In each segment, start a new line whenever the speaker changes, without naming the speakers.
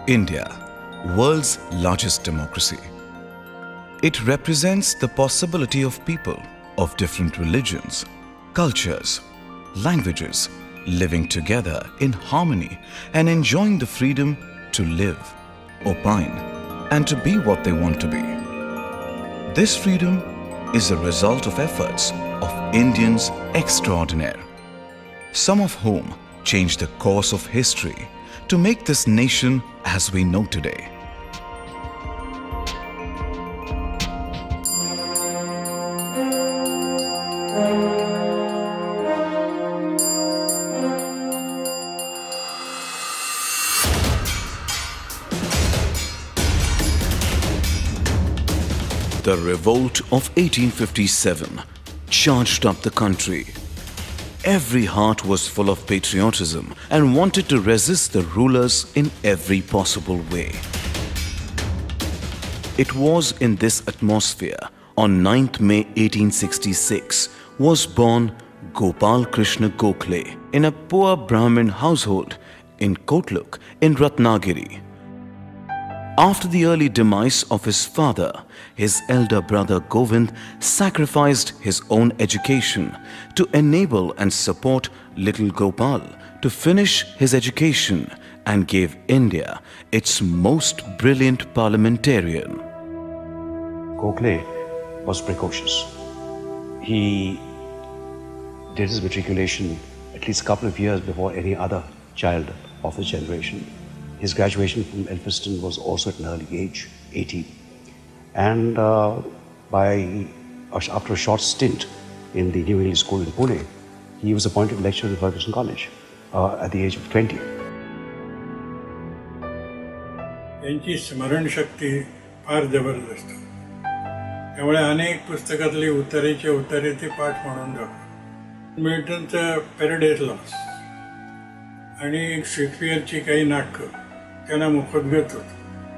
India, world's largest democracy. It represents the possibility of people of different religions, cultures, languages living together in harmony and enjoying the freedom to live, opine, and to be what they want to be. This freedom is a result of efforts of Indians extraordinaire, some of whom changed the course of history to make this nation as we know today. The revolt of 1857 charged up the country. Every heart was full of patriotism and wanted to resist the rulers in every possible way. It was in this atmosphere, on 9th May 1866, was born Gopal Krishna Gokhale in a poor Brahmin household in Kotluk in Ratnagiri. After the early demise of his father, his elder brother Govind sacrificed his own education to enable and support little Gopal to finish his education and gave India its most brilliant parliamentarian.
Gokhale was precocious. He did his matriculation at least a couple of years before any other child of his generation. His graduation from Elphinstone was also at an early age, 18. And after a short stint in the New English School in Pune, he was appointed lecturer at Ferguson College at the age of 20.
त्यांची स्मरणशक्ती फार जबरदस्त. त्यामुळे अनेक पुस्तकातली उत्तरेचे उत्तरे ते पाठ म्हणून जातात. मिल्टनचं पॅराडाइज लॉस्ट आणि शेक्सपियरची काही नाटकं त्यांना मुखोद्गत होती.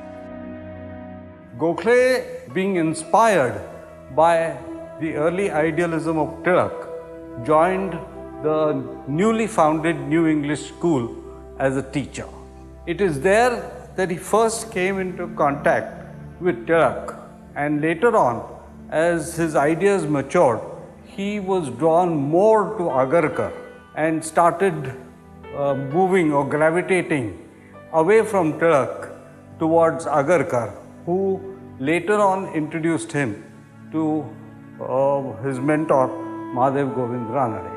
Gokhale, being inspired by the early idealism of Tilak, joined the newly founded New English School as a teacher. It is there that he first came into contact with Tilak, and later on, as his ideas matured, he was drawn more to Agarkar and started moving or gravitating away from Tilak towards Agarkar, who later on introduced him to his mentor Mahadev Govind Ranade.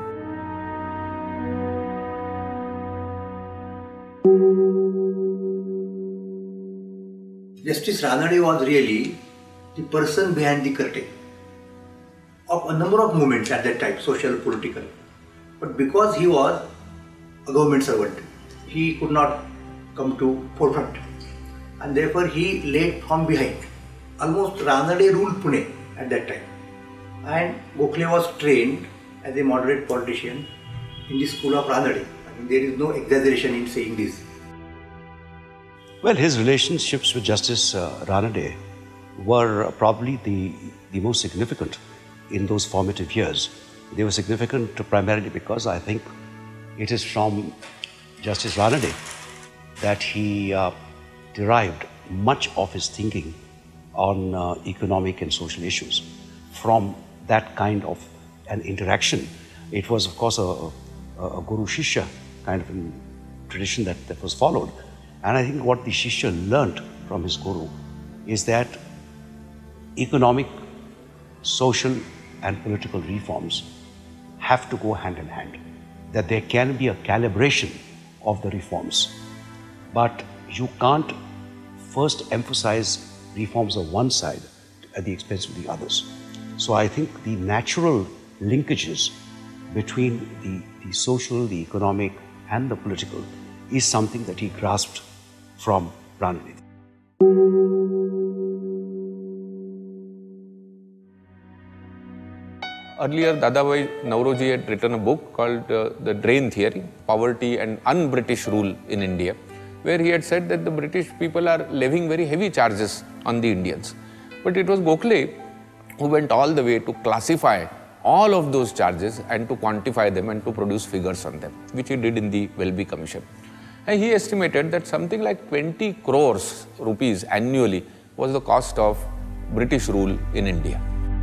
Justice Ranade was really the person behind the curtain of a number of movements at that time, social, political. But because he was a government servant, he could not come to forefront, and therefore he led from behind. Almost Ranade ruled Pune at that time, and Gokhale was trained as a moderate politician in the school of Ranade. I mean, there is no exaggeration in saying this.
Well, his relationships with Justice Ranade were probably the most significant in those formative years. They were significant primarily because I think it is from Justice Ranade that he derived much of his thinking on economic and social issues. From that kind of an interaction, it was of course a Guru Shishya kind of tradition that was followed. And I think what the Shishya learnt from his Guru is that economic, social and political reforms have to go hand in hand. That there can be a calibration of the reforms, but you can't first emphasize reforms of one side at the expense of the others. So I think the natural linkages between the social, the economic and the political is something that he grasped from Ranade.
Earlier, Dadabhai Nauroji had written a book called The Drain Theory, Poverty and Un-British Rule in India, where he had said that the British people are levying very heavy charges on the Indians. But it was Gokhale who went all the way to classify all of those charges and to quantify them and to produce figures on them, which he did in the Welby Commission. And he estimated that something like 20 crores rupees annually was the cost of British rule in India.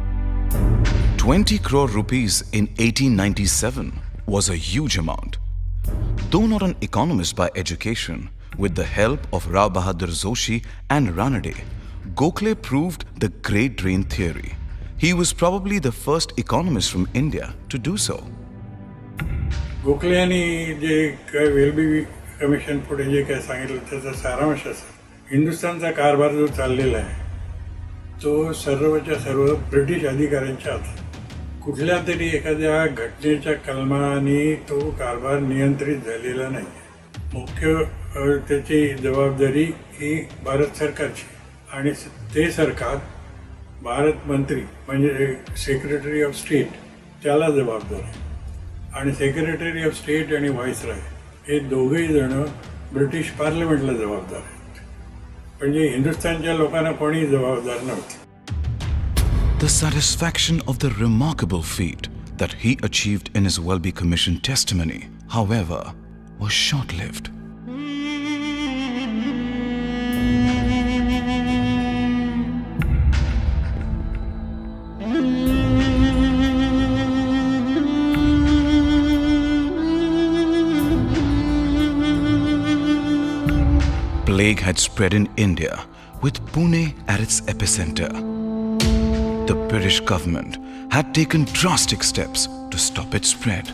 20 crore rupees in 1897 was a huge amount. Though not an economist by education, with the help of Rao Bahadur Joshi and Ranade, Gokhale proved the Great Drain theory. He was probably the first economist from India to do so.
Gokhale यांनी जे काय Welby commission पुढे जे काय सांगितलं त्याचा सारांश असा हिंदुस्थानचा कारभार जो चाललेला आहे तो सर्वच्या सर्व ब्रिटिश अधिकाऱ्यांच्या हातात कुठल्या तरी एखाद्या घटनेच्या कलमाने तो कारभार नियंत्रित झालेला नाही मुख्य त्याची जबाबदारी ही भारत सरकारची आणि ते सरकार भारत मंत्री म्हणजे सेक्रेटरी ऑफ स्टेट त्याला जबाबदार आहे आणि सेक्रेटरी ऑफ स्टेट आणि व्हाईसरॉय हे दोघेही जण ब्रिटिश पार्लमेंटला जबाबदार आहेत म्हणजे हिंदुस्थानच्या लोकांना कोणी जबाबदार नव्हते.
The satisfaction of the remarkable feat that he achieved in his Welby Commission testimony, however, was short-lived. Plague had spread in India, with Pune at its epicenter. The British government had taken drastic steps to stop its spread.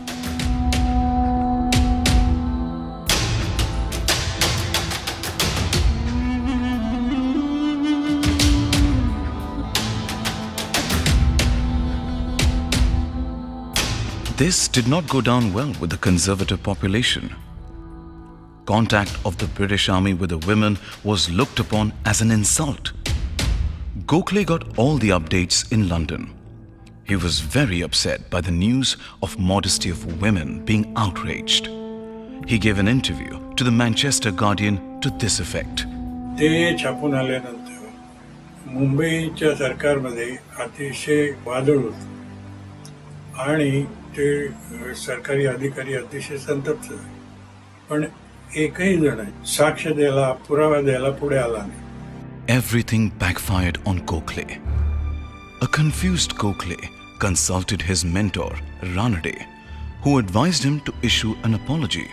This did not go down well with the conservative population. Contact of the British Army with the women was looked upon as an insult. Gokhale got all the updates in London. He was very upset by the news of modesty of women being outraged. He gave an interview to the Manchester Guardian to this effect.
ते छापून आल्यानंतर मुंबईच्या सरकारमध्ये अतिशय वादळ होतं आणि ते सरकारी अधिकारी अतिशय संतप्त झाले पण एकही जण साक्ष द्यायला पुरावा द्यायला पुढे आला नाही.
Everything backfired on Gokhale. A confused Gokhale consulted his mentor Ranade, who advised him to issue an apology.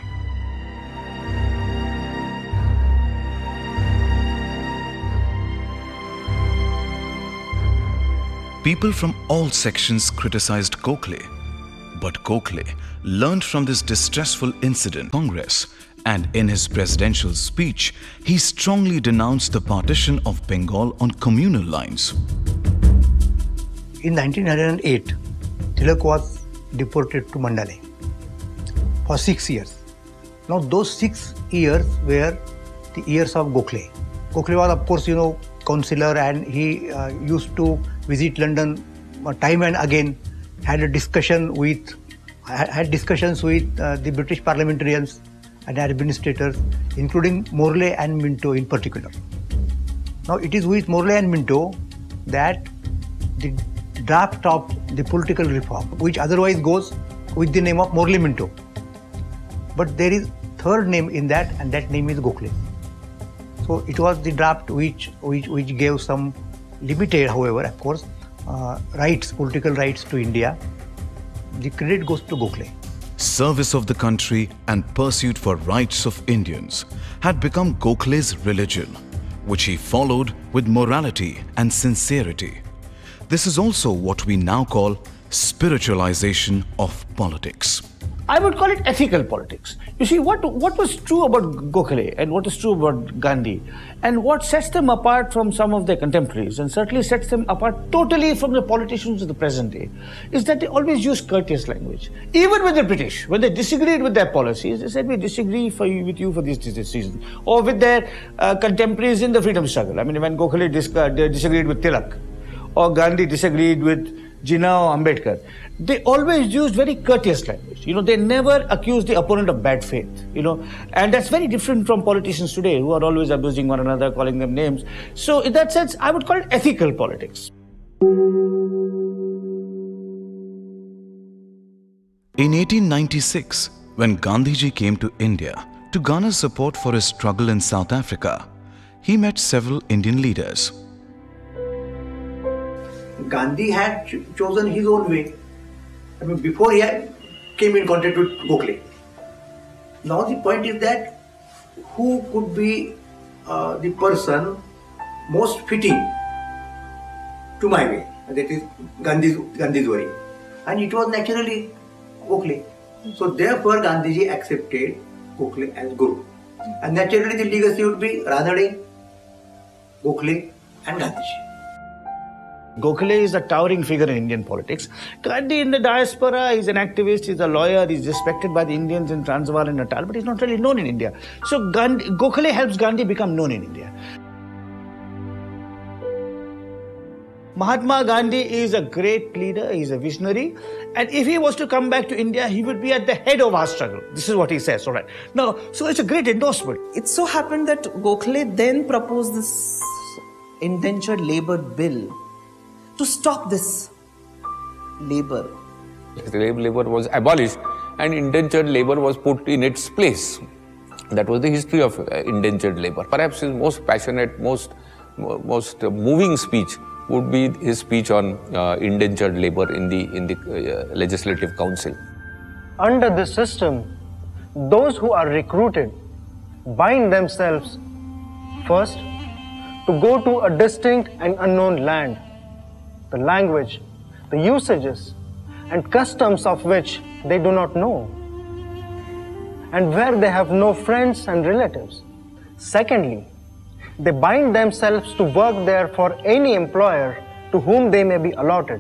People from all sections criticized Gokhale, but Gokhale learned from this distressful incident in Congress, and in his presidential speech, he strongly denounced the partition of Bengal on communal lines.
In 1908, Tilak was deported to Mandalay for 6 years. Now those 6 years were the years of Gokhale. Gokhale was, of course, councillor, and he used to visit London time and again, had discussions with the British parliamentarians and administrators, including Morley and Minto in particular. Now it is with Morley and Minto that the draft of the political reform, which otherwise goes with the name of Morley-Minto, but there is third name in that, and that name is Gokhale. So it was the draft which gave some limited, however, of course, political rights to India. The credit goes to Gokhale.
Service of the country and pursuit for rights of Indians had become Gokhale's religion, which he followed with morality and sincerity. This is also what we now call spiritualization of politics.
I would call it ethical politics. You see, what was true about Gokhale and what is true about Gandhi, and what sets them apart from some of their contemporaries, and certainly sets them apart totally from the politicians of the present day, is that they always use courteous language. Even with the British, when they disagreed with their policies, they said, we disagree with you for this reason. Or with their contemporaries in the freedom struggle. I mean, when Gokhale disagreed with Tilak, or Gandhi disagreed with Jinnah or Ambedkar, they always used very courteous language. They never accused the opponent of bad faith, and that's very different from politicians today who are always abusing one another, calling them names. So in that sense, I would call it ethical politics.
In 1896, when Gandhiji came to India, To garner support for his struggle in South Africa, he met several Indian leaders.
Gandhi had chosen his own way. I mean, before he came in contact with Gokhale. Now the point is that who could be the person most fitting to my way? That is Gandhi's worry. And it was naturally Gokhale. So therefore Gandhiji accepted Gokhale as Guru. And naturally the legacy would be Ranade, Gokhale and Gandhiji.
Gokhale is a towering figure in Indian politics. Gandhi in the diaspora, he's an activist, he's a lawyer, he's respected by the Indians in Transvaal and Natal, but he's not really known in India. So Gokhale helps Gandhi become known in India. Mahatma Gandhi is a great leader, he's a visionary, and if he was to come back to India, he would be at the head of our struggle. This is what he says, all right. Now, so it's a great endorsement.
It so happened that Gokhale then proposed this indentured labor bill to stop this labor.
Labor was abolished and indentured labor was put in its place. That was the history of indentured labor. Perhaps his most passionate, most moving speech would be his speech on indentured labor in the Legislative Council.
Under this system, those who are recruited bind themselves first to go to a distinct and unknown land, the language, the usages and customs of which they do not know, and where they have no friends and relatives. Secondly, they bind themselves to work there for any employer to whom they may be allotted,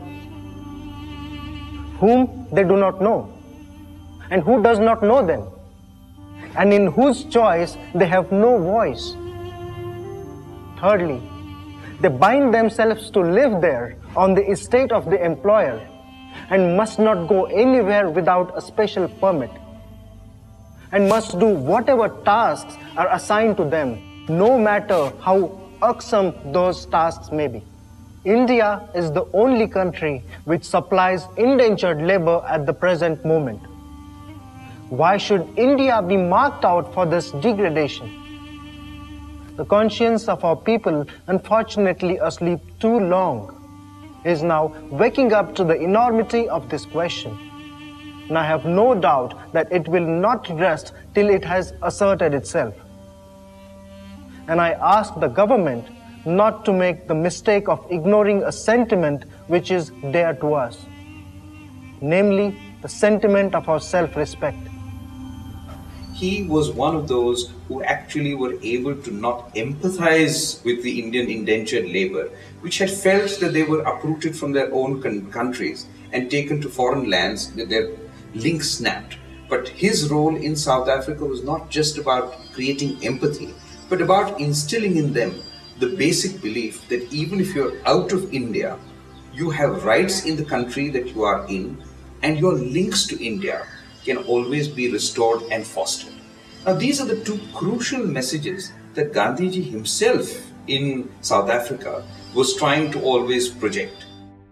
whom they do not know, and who does not know them, and in whose choice they have no voice. Thirdly, they bind themselves to live there on the estate of the employer and must not go anywhere without a special permit, and must do whatever tasks are assigned to them, no matter how irksome those tasks may be. India is the only country which supplies indentured labor at the present moment. Why should India be marked out for this degradation? The conscience of our people, unfortunately asleep too long, is now waking up to the enormity of this question. And I have no doubt that it will not rest till it has asserted itself. And I ask the government not to make the mistake of ignoring a sentiment which is dear to us, namely the sentiment of our self-respect.
He was one of those who actually were able to not empathize with the Indian indentured labor, which had felt that they were uprooted from their own countries and taken to foreign lands with their links snapped. But his role in South Africa was not just about creating empathy, but about instilling in them the basic belief that even if you're out of India, you have rights in the country that you are in, and your links to India can always be restored and fostered. Now, these are the two crucial messages that Gandhiji himself in South Africa was trying to always project.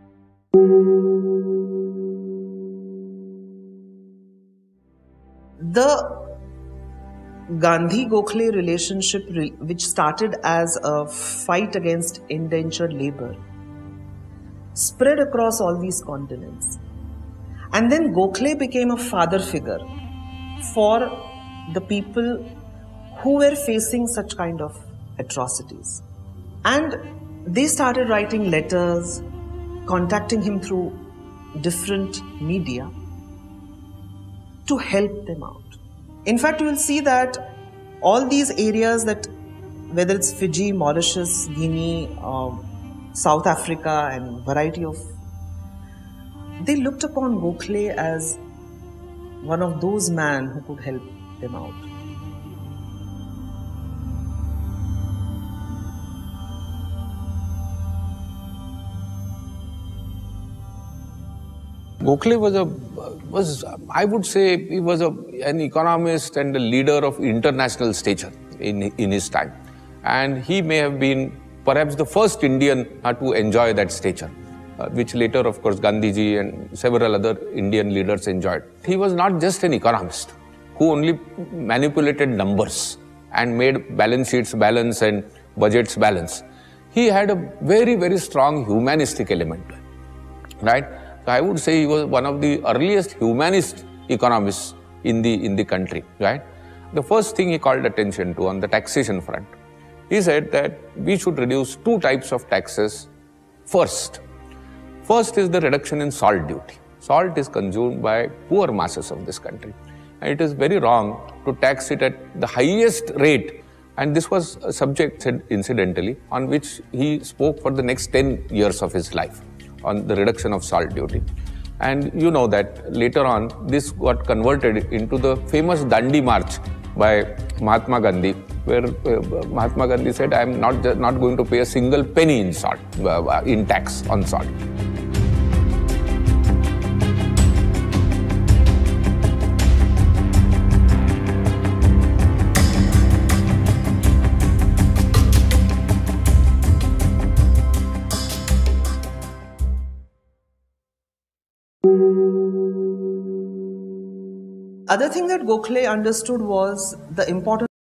The Gandhi-Gokhale relationship, which started as a fight against indentured labor, spread across all these continents. And then Gokhale became a father figure for the people who were facing such kind of atrocities. And they started writing letters, contacting him through different media to help them out. In fact, you will see that all these areas that, whether it's Fiji, Mauritius, Guinea, South Africa and variety of, they looked upon Gokhale as one of those men who could help them out.
Gokhale was I would say, he was an economist and a leader of international stature in his time. And he may have been perhaps the first Indian to enjoy that stature, which later, of course, Gandhiji and several other Indian leaders enjoyed. He was not just an economist. who only manipulated numbers and made balance sheets balance and budgets balance. He had a very, very strong humanistic element, right? So I would say he was one of the earliest humanist economists in the country, right? The first thing he called attention to on the taxation front, he said that we should reduce two types of taxes first. First is the reduction in salt duty. Salt is consumed by poor masses of this country. And it is very wrong to tax it at the highest rate. And this was a subject, incidentally, on which he spoke for the next 10 years of his life, on the reduction of salt duty. And you know that later on, this got converted into the famous Dandi March by Mahatma Gandhi, where Mahatma Gandhi said, I am not going to pay a single penny in salt, in tax on salt.
Other thing that Gokhale understood was the importance